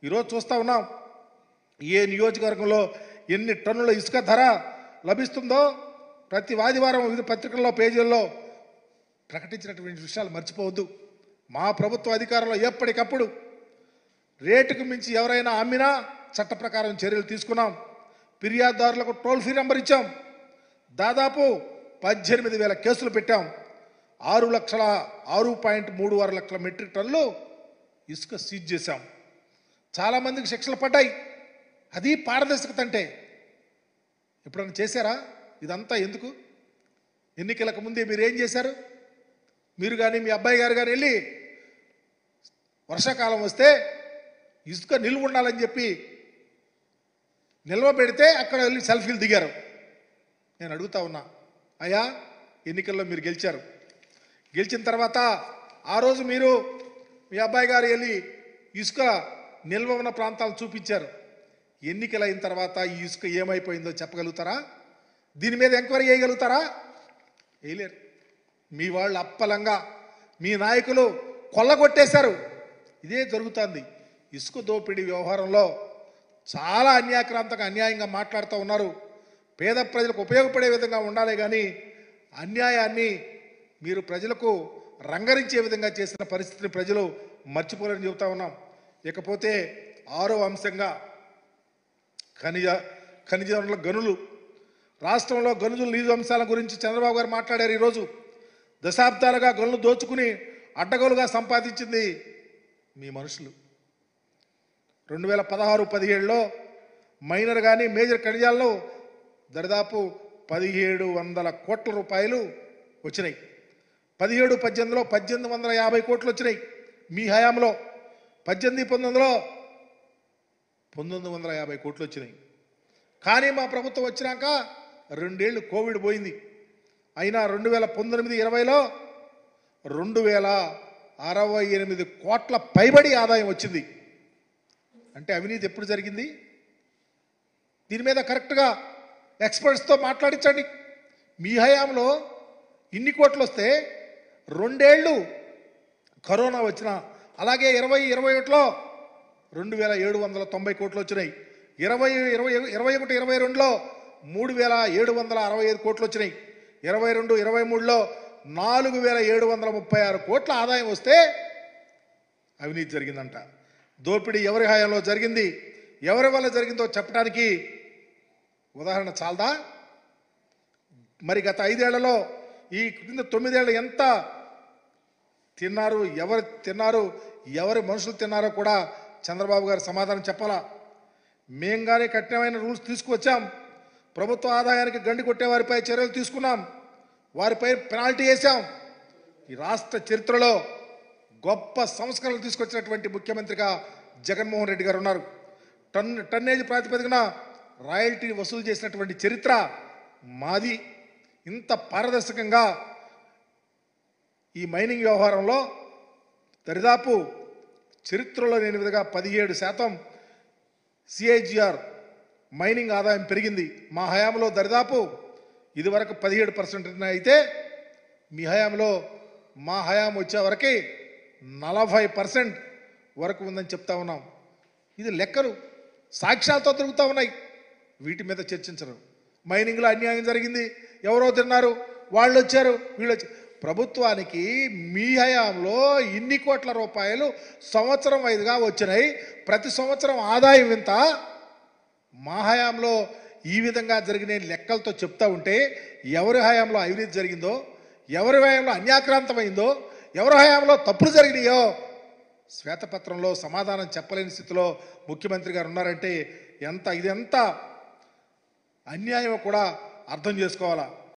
ఈరోజు చూస్తూ ఉన్నాం ఏ నియోజకవర్గంలో ఎన్ని టన్నుల ఇసుక ధర లభిస్తుందో ప్రతి ఆదివారం వివిధ పత్రికల్లో పేజీల్లో ప్రకటించినటువంటి విషయాలు మర్చిపోవద్దు. మా ప్రభుత్వ అధికారంలో ఎప్పటికప్పుడు రేటుకు మించి ఎవరైనా అమ్మినా చట్ట ప్రకారం చర్యలు తీసుకున్నాం. ఫిర్యాదుదారులకు టోల్ ఫ్రీ నెంబర్ ఇచ్చాం. దాదాపు 18,000 కేసులు పెట్టాం. 6.36 లక్షల మెట్రిక్ టన్నులు ఇసుక సీజ్ చేశాం. చాలామందికి శిక్షలు పడ్డాయి. అది పారదర్శకత అంటే. ఎప్పుడన్నా చేశారా? ఇదంతా ఎందుకు? ఎన్నికలకు ముందే మీరు ఏం చేశారు? మీరు కానీ మీ అబ్బాయి గారు కానీ వెళ్ళి వర్షాకాలం వస్తే ఇసుక నిల్వ ఉండాలని చెప్పి నిల్వ పెడితే అక్కడ వెళ్ళి సెల్ఫీలు దిగారు. నేను అడుగుతా ఉన్నా, అయ్యా ఎన్నికల్లో మీరు గెలిచారు. గెలిచిన తర్వాత ఆ రోజు మీరు మీ అబ్బాయి గారు వెళ్ళి ఇసుక నిల్వ ఉన్న ప్రాంతాలు చూపించారు. ఎన్నికలు అయిన తర్వాత ఈ ఇసుక ఏమైపోయిందో చెప్పగలుగుతారా? దీని మీద ఎంక్వైరీ చేయగలుగుతారా? వేయలేరు. మీ వాళ్ళు అప్పలంగా మీ నాయకులు కొల్లగొట్టేశారు. ఇదే జరుగుతుంది. ఇసుక దోపిడీ వ్యవహారంలో చాలా అన్యాక్రాంతంగా అన్యాయంగా మాట్లాడుతూ ఉన్నారు. పేద ప్రజలకు ఉపయోగపడే విధంగా ఉండాలి కానీ అన్యాయాన్ని మీరు ప్రజలకు రంగరించే విధంగా చేసిన పరిస్థితిని ప్రజలు మర్చిపోలేని చెబుతా ఉన్నాం. ఇకపోతే 6వ అంశంగా ఖనిజ వనరుల గనులు. రాష్ట్రంలో గనులు లీజు అంశాల గురించి చంద్రబాబు గారు మాట్లాడారు. ఈరోజు దశాబ్దాలుగా గనులు దోచుకుని అడ్డగోలుగా సంపాదించింది మీ మనుషులు. 2016-17లో మైనర్ కానీ మేజర్ ఖనిజాల్లో దాదాపు 1,700 కోట్ల రూపాయలు వచ్చినాయి. 17-18లో 1,850 కోట్లు వచ్చినాయి. మీ హయాంలో 18-19లో 1,950 కోట్లు వచ్చినాయి. కానీ మా ప్రభుత్వం వచ్చినాక 2 ఏళ్ళు కోవిడ్ పోయింది. అయినా 2019-20లో 2,068 కోట్ల పైబడి ఆదాయం వచ్చింది. అంటే అవినీతి ఎప్పుడు జరిగింది? దీని మీద కరెక్ట్గా ఎక్స్పర్ట్స్తో మాట్లాడించండి. మీ హయాంలో ఇన్ని కోట్లు వస్తే 2 ఏళ్ళు కరోనా వచ్చిన, అలాగే 2021లో 2,790 కోట్లు వచ్చినాయి. 2021-22లో 3,765 కోట్లు వచ్చినాయి. 22-23లో 4,736 కోట్ల ఆదాయం వస్తే అవినీతి జరిగిందంట. దోపిడీ ఎవరి హయాంలో జరిగింది, ఎవరి వల్ల జరిగిందో చెప్పడానికి ఉదాహరణ చాలదా? మరి గత 5 ఏళ్లలో ఈ క్రింద 9 ఏళ్ళు ఎంత తిన్నారు, ఎవరు తిన్నారు, ఎవరి మనుషులు తిన్నారో కూడా చంద్రబాబు గారు సమాధానం చెప్పాలా. మేం కానీ కఠినమైన రూల్స్ తీసుకువచ్చాం. ప్రభుత్వ ఆదాయానికి గండి కొట్టే వారిపై చర్యలు తీసుకున్నాం. వారిపై పెనాల్టీ వేసాం. ఈ రాష్ట్ర చరిత్రలో గొప్ప సంస్కరణలు తీసుకొచ్చినటువంటి ముఖ్యమంత్రిగా జగన్మోహన్ రెడ్డి గారు ఉన్నారు. టన్నేజ్ ప్రాతిపదికన రాయల్టీ వసూలు చేసినటువంటి చరిత్ర మాది. ఇంత పారదర్శకంగా ఈ మైనింగ్ వ్యవహారంలో దరిదాపు చరిత్రలో లేని విధంగా 17% సిఐజిఆర్ మైనింగ్ ఆదాయం పెరిగింది. మా హయాంలో దరిదాపు ఇదివరకు 17% అయితే మీ హయాంలో మా హయాం వచ్చే వరకు 40% వరకు ఉందని చెప్తా ఉన్నాం. ఇది లెక్కలు సాక్ష్యాలతో తిరుగుతూ ఉన్నాయి. వీటి మీద చర్చించరు. మైనింగ్లో అన్యాయం జరిగింది, ఎవరో తిన్నారు, వాళ్ళు వచ్చారు, వీళ్ళు వచ్చారు. ప్రభుత్వానికి మీ హయాంలో ఇన్ని కోట్ల రూపాయలు సంవత్సరం వైదుగా వచ్చినాయి. ప్రతి సంవత్సరం ఆదాయం ఇంత. మా హయాంలో ఈ విధంగా జరిగిన లెక్కలతో చెప్తా ఉంటే ఎవరి హయాంలో అవినీతి జరిగిందో, ఎవరి హయాంలో అన్యాక్రాంతమైందో, ఎవరి హయాంలో తప్పులు జరిగినాయో శ్వేతపత్రంలో సమాధానం చెప్పలేని స్థితిలో ముఖ్యమంత్రి గారు ఉన్నారంటే ఇదెంత అన్యాయమో కూడా అర్థం చేసుకోవాలా.